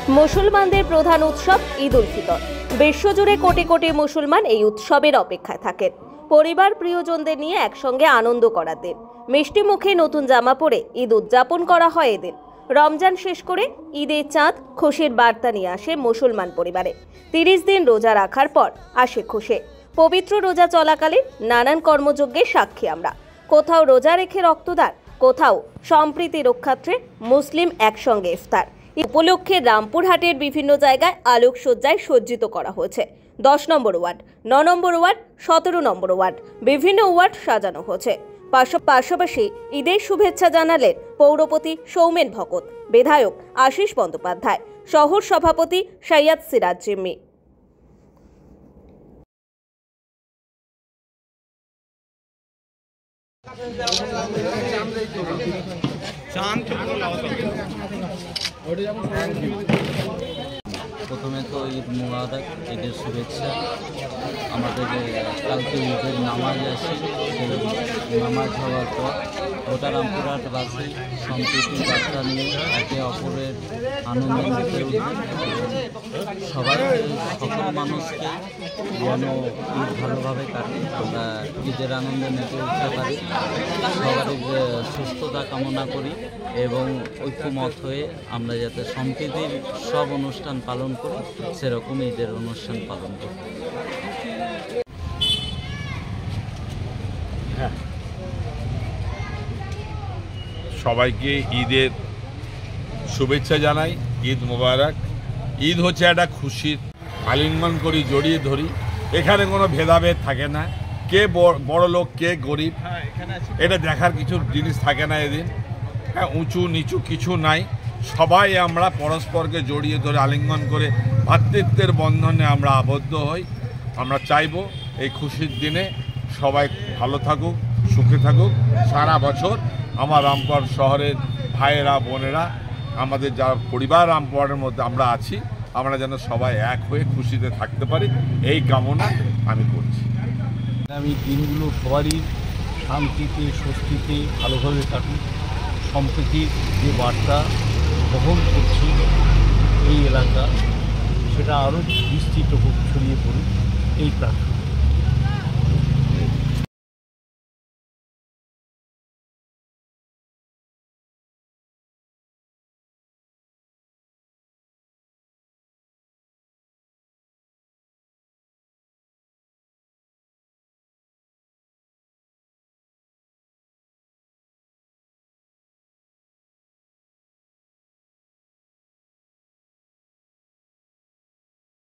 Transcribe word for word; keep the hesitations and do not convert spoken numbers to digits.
মুসলমানদের প্রধান উৎসব ঈদ উল ফিতর। বিশ্বজুড়ে কোটি কোটি মুসলমান এই উৎসবের অপেক্ষায় থাকেন। পরিবার প্রিয়জনদের নিয়ে একসঙ্গে আনন্দ করার দিন। মিষ্টি মুখে নতুন জামা পরে ঈদ উদযাপন করা হয় এদিন। রমজান শেষ করে ঈদের চাঁদ খুশির বার্তা নিয়ে আসে মুসলমান পরিবারে। তিরিশ দিন রোজা রাখার পর আসে খুশি। পবিত্র রোজা চলাকালীন নানান কর্মযজ্ঞের সাক্ষী আমরা। কোথাও রোজা রেখে রক্তদান, কোথাও সম্প্রীতি রক্ষার্থে মুসলিম একসঙ্গে ইফতার। উপলক্ষে রামপুরহাটের বিভিন্ন জায়গায় আলোকসজ্জায় সজ্জিত করা হয়েছে। দশ নম্বর ওয়ার্ড, ন নম্বর ওয়ার্ড, সতেরো নম্বর ওয়ার্ড, বিভিন্ন ওয়ার্ড সাজানো হয়েছে। পাশাপাশি ঈদের শুভেচ্ছা জানালেন পৌরপতি সৌমেন ভকত, বিধায়ক আশিস বন্দ্যোপাধ্যায়, শহর সভাপতি সৈয়দ সিরাজ জিম্মি। প্রথমে তো ঈদ মুবারক, ঈদের শুভেচ্ছা। আমাদের কালকে ঈদের নামাজ আছে, সেই নামাজ হওয়ার পর গোটা রামপুরহাটবাসী সম্প্রীতি বার্তা নিয়ে একে অপরের আনন্দ মেতে উঠবে। সবাই সকল মানুষকে যেন ঈদ ভালোভাবে কাটে, আমরা ঈদের আনন্দে মেতে উঠতে পারি। সবারই সুস্থতা কামনা করি এবং ঐক্যমত হয়ে আমরা যাতে সম্প্রীতির সব অনুষ্ঠান পালন করি, সেরকম ঈদের অনুষ্ঠান পালন করি। সবাইকে ঈদের শুভেচ্ছা জানাই। ঈদ মোবারক। ঈদ হচ্ছে একটা খুশির, আলিঙ্গন করি, জড়িয়ে ধরি। এখানে কোনো ভেদাভেদ থাকে না, কে বড় লোক কে গরিব এটা দেখার কিছু জিনিস থাকে না এদিন। হ্যাঁ, উঁচু নিচু কিছু নাই, সবাই আমরা পরস্পরকে জড়িয়ে ধরে আলিঙ্গন করে ভ্রাতৃত্বের বন্ধনে আমরা আবদ্ধ হই। আমরা চাইব এই খুশির দিনে সবাই ভালো থাকুক, সুখে থাকুক। সারা বছর আমার রামপুরহাট শহরের ভাইয়েরা বোনেরা, আমাদের যারা পরিবার রামপুরহাটের মধ্যে আমরা আছি, আমরা যেন সবাই এক হয়ে খুশিতে থাকতে পারি, এই কামনা আমি করছি। আগামী দিনগুলো সবারই শান্তিতে স্বস্তিতে ভালোভাবে কাটুক। সম্প্রীতির যে বার্তা বহন করছে এই এলাকা, সেটা আরও বিস্তৃত হোক, ছড়িয়ে পড়ুক, এই প্রার্থনা।